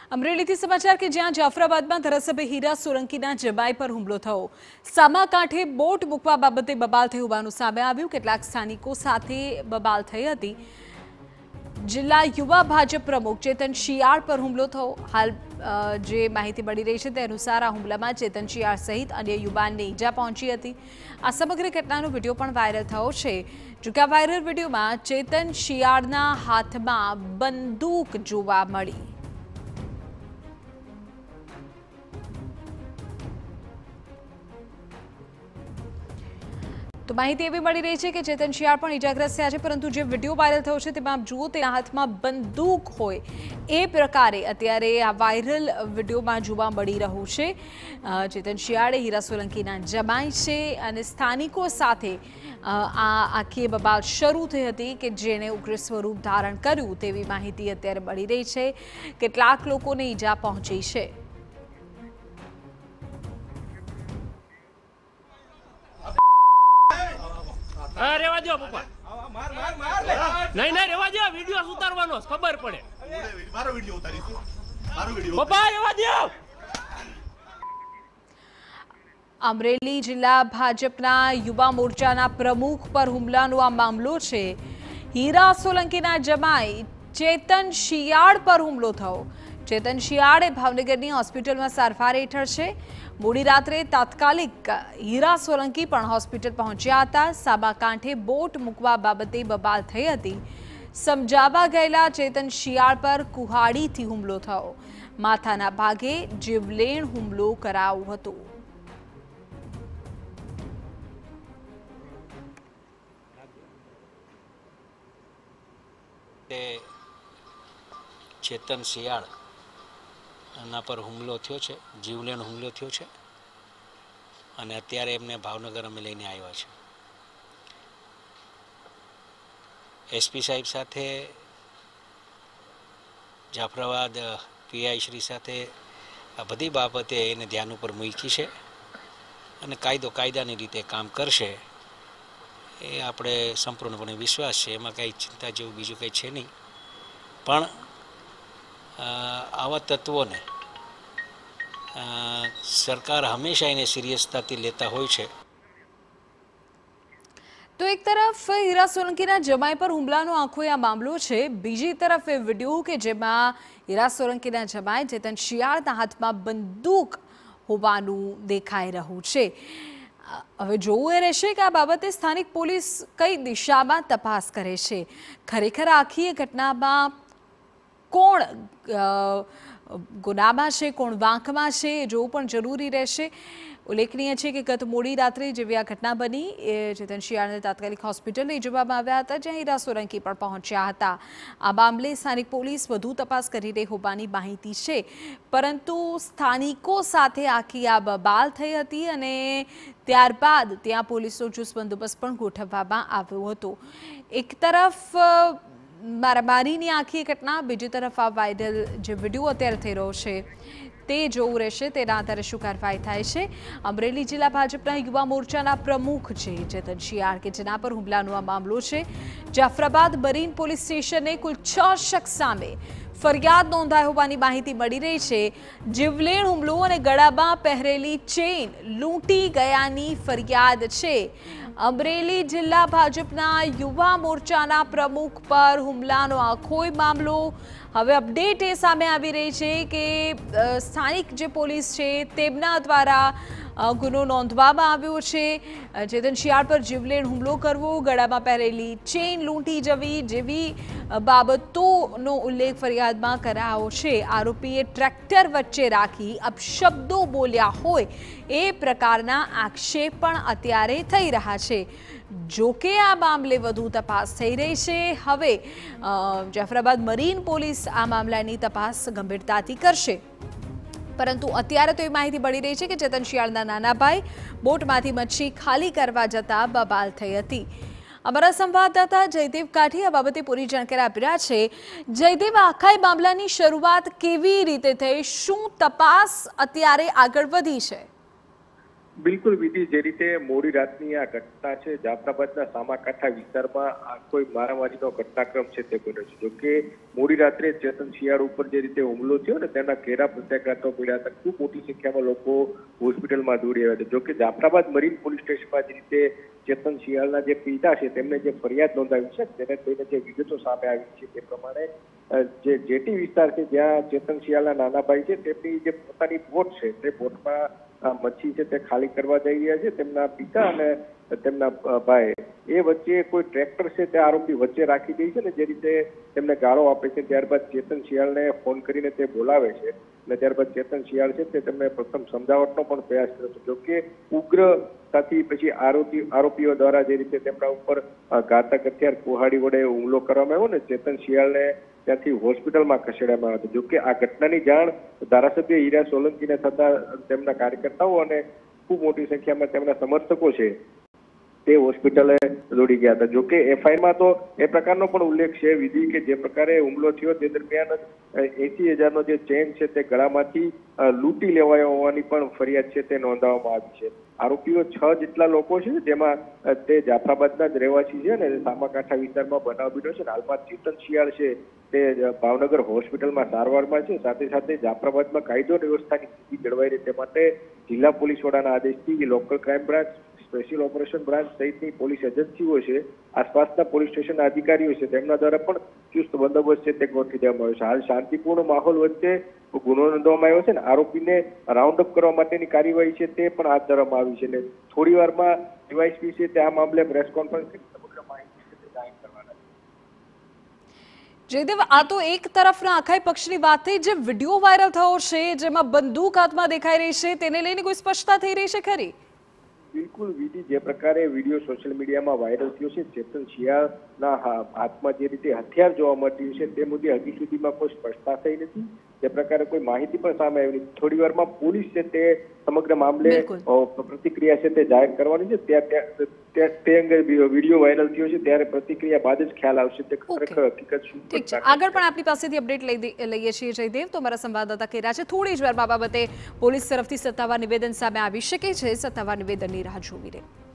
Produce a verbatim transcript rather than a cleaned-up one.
અમરેલીથી સમાચાર કે જ્યાં જાફરાબાદમાં ધારાસભ્ય હીરા સોલંકીના જમાઈ પર હુમલો થયો। સામાકાંઠે બોટ મૂકવા બાબતે બબાલ થઈ હોવાનું સામે આવ્યું। કેટલાક સ્થાનિકો સાથે બબાલ થઈ હતી। જિલ્લા યુવા ભાજપ પ્રમુખ ચેતન શિયાળ પર હુમલો થયો। હાલ જે માહિતી મળી રહી છે તે અનુસાર આ હુમલામાં ચેતન શિયાળ સહિત અન્ય યુવાનને ઈજા પહોંચી હતી। આ સમગ્ર ઘટનાનો વિડીયો પણ વાયરલ થયો છે। જોકે આ વાયરલ વિડીયોમાં ચેતન શિયાળના હાથમાં બંદૂક જોવા મળી। तो माहिती एवी मળી રહી છે કે ચેતન શિયાળ પણ ઈજાગ્રસ્ત થયા છે, પરંતુ જે વિડીયો વાયરલ થયો છે તેમાં આપ જુઓ તેના હાથમાં બંદૂક હોય એ પ્રકારે અત્યારે આ વાયરલ વિડીયોમાં જોવા મળી રહ્યું છે। ચેતન શિયાળે હીરા સોલંકીના જમાઈ છે અને સ્થાનિકો સાથે આ આખી બબાલ શરૂ થઈ હતી કે જેને ઉગ્ર સ્વરૂપ ધારણ કર્યું તેવી માહિતી અત્યારે મળી રહી છે। કેટલાક લોકોને ઈજા પહોંચી છે। रेवा दो पप्पा मार मार मार नहीं नहीं रेवा दो वीडियो उतारवानो खबर पड़े मारो वीडियो उतारी मारो वीडियो पप्पा रेवा दो। अमरेली जिला भाजपना युवा मोर्चाना प्रमुख पर हुमलानो आ मामलो छे। हीरा सोलंकीना जमाई चेतन शियाळ पर हुमलो थयो। चेतन शियाळे भावनगरनी होस्पिટલમાં સારવાર હેઠળ છે। મોડી રાત્રે તાત્કાલિક હીરા સોલંકી પણ હોસ્પિટલ પહોંચ્યા હતા। સામાકાંઠે બોટ મૂકવા બાબતે બબાલ થઈ હતી। સમજાવવા ગયેલા ચેતન શિયાળ પર કુહાડીથી હુમલો થયો। માથાના ભાગે જીવલેણ હુમલો કરાયો હતો। चेतन शियाळ ना पर हुमलो थयो छे, जीवलेण हुमलो थयो छे અને અત્યારે એમને ભાવનગર અમે લઈને આવ્યા છે। એસપી સાહેબ સાથે જાફરાબાદ પીઆઈ શ્રી સાથે આ બધી બાબતે એને ધ્યાન ઉપર મૂકી છે અને કાયદો કાયદાની રીતે કામ કરશે એ આપણે સંપૂર્ણપણે વિશ્વાસ છે। એમાં કંઈ ચિંતા જેવું બીજું કંઈ છે નહીં, પણ આવા તત્વોને सरकार हमेशा इन्हें सीरियसताથી लेता હોય છે। तो एक तरफ हीरा सोलंकीना जमाई पर हुमलानो आखो आ मामलो है, बीजी तरफ ए विडियो के जेमा हीरा सोलंकीना जमाई चेतन शियाळना हाथमां बंदूक होवानुं देखाई रह्युं छे। हवे जोवुं ए रहेशे के आ बाबते स्थानिक पोलीस कई दिशामां तपास करे छे। खरेखर आखी ए घटनामां कोण गुनामां छे, कोण वांकमां छे जोवुं पण जरूरी रहेशे। उल्लेखनीय है कि गत मोडी रात्रे जेवी आ घटना बनी ए चेतन शियाळने तात्कालिक होस्पिटल लई जवामां आव्या हता, ज्यां हीरा सोलंकी पण पहोंच्या हता। आ मामले स्थानिक पोलीस वधु तपास करी रही होवानी माहिती छे, परंतु स्थानिको साथे आखी आ बबाल थई हती अने त्यारबाद त्यां पोलीसनो चुस्त बंदोबस्त पण गोठववामां आव्यो हतो। एक तरफ मारामारीनी आखी घटना, बीजी तरफ आ वायरल जो विडियो अत्यारे थई रह्यो छे ते जोवुं रहेशे तेना आधारे शुं कारवाई थाय छे। अमरेली जिला भाजपना युवा मोर्चाना प्रमुख छे चेतन शियाळ के जेना पर हुमलानो आ मामलो छे। जाफराबाद मरीन पोलीस स्टेशने कुल छ शख्स सामे फरियाद नोंधाई होवानी माहिती मળી રહી છે। જીવલેણ હુમલો અને ગળામાં પહેરેલી ચેઇન લૂંટી ગયાની ફરિયાદ છે। અમરેલી જિલ્લા ભાજપના યુવા મોરચાના પ્રમુખ પર હુમલાનો આખો મામલો હવે અપડેટ એ સામે આવી રહી છે કે સ્થાનિક જે પોલીસ છે તેમના દ્વારા ગુનો નોંધવામાં આવ્યો છે। ચેતન શિયાળ પર જીવલેણ હુમલો કરવો, ગળામાં પહેરેલી ચેઇન લૂંટી જવી જેવી બાબતોનો ઉલ્લેખ ફરિયાદમાં કરાયો છે। આરોપીએ ટ્રેક્ટર વચ્ચે રાખી અપશબ્દો બોલ્યા હોય એ પ્રકારના આક્ષેપ પણ અત્યારે થઈ રહ્યા છે। જોકે આ મામલે વધુ તપાસ થઈ રહી છે। હવે જાફરાબાદ મરીન પોલીસ આ મામલાની તપાસ ગંભીરતાથી કરશે, परंतु अत्यारे तो ये माहिती मળી रही है कि चेतन शियाळना नाना भाई बोटमांथी मच्छी खाली करवा जता बबाल थई हती। अमरा संवाददाता जयदेव काठी आ बाबते पूरी जानकारी आपी रह्या छे। जयदेव, आखा मामलानी शरूआत केवी रीते थई, शुं तपास अत्यारे आगळ वधी छे? બિલકુલ વિધિ, જે રીતે મોડી રાતની આ ઘટના છે જાફરાબાદના સામાકાંઠા વિસ્તારમાં આ કોઈ મારામારીનો ઘટનાક્રમ છે તે બન્યો છે. જોકે મોડી રાત્રે ચેતન શિયાળ ઉપર જે રીતે હુમલો થયો ને તેના ઘેરા પ્રત્યાઘાતો મળ્યા હતા. ખૂબ મોટી સંખ્યામાં લોકો હોસ્પિટલમાં દોડી આવ્યા હતા. જોકે જાફરાબાદ મરીન પોલીસ સ્ટેશનમાં જે રીતે ચેતન શિયાળના જે પિતા છે તેમને જે ફરિયાદ નોંધાવી છે તેને લઈને જે વિગતો સામે આવી છે તે પ્રમાણે જે જેટી વિસ્તાર છે જ્યાં ચેતન શિયાળના નાના ભાઈ છે તેમની જે પોતાની બોટ છે તે બોટમાં મચ્છી છે તે ખાલી કરવા જઈ રહ્યા છે. તેમના પિતા અને તેમના ભાઈ એ વચ્ચે કોઈ ટ્રેક્ટર છે તે આરોપી વચ્ચે રાખી દે છે ને જે રીતે તેમને ગાળો આપે છે. ત્યારબાદ ચેતન શિયાળને ફોન કરીને તે બોલાવે છે અને ત્યારબાદ ચેતન શિયાળ છે તે તેમને પ્રથમ સમજાવટનો પણ પ્રયાસ કર્યો છે. જોકે ઉગ્રતાથી પછી આરોપી આરોપીઓ દ્વારા જે રીતે તેમના ઉપર ઘાતક હથિયાર કુહાડી વડે હુમલો કરવામાં આવ્યો ને ચેતન શિયાળને ત્યાંથી હોસ્પિટલમાં ખસેડવામાં આવ્યો હતો. જોકે આ ઘટનાની જાણ ધારાસભ્ય હીરા સોલંકીને થતા તેમના કાર્યકર્તાઓ અને ખૂબ મોટી સંખ્યામાં તેમના સમર્થકો છે તે હોસ્પિટલે દોડી ગયા હતા. જોકે એફઆઈઆરમાં તો એ પ્રકારનો પણ ઉલ્લેખ છે વિધિ કે જે પ્રકારે હુમલો થયો તે દરમિયાન એસી હજારનો જે ચેન છે તે ગળામાંથી લૂંટી લેવાયો હોવાની પણ ફરિયાદ છે તે નોંધાવવામાં આવી છે. આરોપીઓ છ જેટલા લોકો છે જેમાં તે જાફરાબાદના જ રહેવાસી છે અને સામાકાંઠા વિસ્તારમાં બનાવ બન્યો છે. હાલમાં ચેતન શિયાળ છે તે ભાવનગર હોસ્પિટલમાં સારવારમાં છે. સાથે સાથે જાફરાબાદમાં કાયદો અને વ્યવસ્થાની સ્થિતિ જળવાઈ રહે તે માટે જિલ્લા પોલીસ વડાના આદેશથી local crime branch, special operation branch સહિતની પોલીસ એજન્સીઓ છે, આસપાસના પોલીસ સ્ટેશનના અધિકારીઓ છે તેમના દ્વારા પણ ચુસ્ત બંદોબસ્ત છે તે ગોઠવી દેવામાં આવ્યો છે. હાલ શાંતિપૂર્ણ માહોલ વચ્ચે ગુનો નોંધવામાં આવ્યો છે અને આરોપીને રાઉન્ડ અપ કરવા માટેની કાર્યવાહી છે તે પણ હાથ ધરવામાં આવી છે. અને થોડી વારમાં ડીવાયએસપી છે તે આ મામલે પ્રેસ કોન્ફરન્સ સમગ્ર માહિતી છે તે જાહેર કરવાના છે. જયદેવ, આ તો એક તરફના આખાય પક્ષની વાત થઈ. જે વિડીયો વાયરલ થયો છે જેમાં બંદૂક હાથમાં દેખાઈ રહી છે તેને લઈને કોઈ સ્પષ્ટતા થઈ રહી છે ખરી? બિલકુલ વિધિ, જે પ્રકારે વિડીયો સોશિયલ મીડિયામાં વાયરલ થયો છે ચેતન શિયાળના હાથમાં જે રીતે હથિયાર જોવા મળ્યું છે તે મુદ્દે હજી સુધીમાં કોઈ સ્પષ્ટતા થઈ નથી. જે પ્રકારે કોઈ માહિતી પણ સામે આવી નથી. થોડી વારમાં પોલીસ છે તે સમગ્ર મામલે પ્રતિક્રિયા છે તે જાહેર કરવાની છે. ત્યાં તે અંગે વિડીયો વાયરલ થયો છે ત્યારે પ્રતિક્રિયા બાદ જ ખ્યાલ આવશે તે ખરેખર હકીકત શું છે. આગળ પણ આપણી પાસેથી અપડેટ લઈએ છીએ જયદેવ. તો અમારા સંવાદદાતા કહી રહ્યા છે થોડી જ વારમાં બાબતે પોલીસ તરફથી સત્તાવાર નિવેદન સામે આવી શકે છે. સત્તાવાર નિવેદનની રાહ જોવી રહી.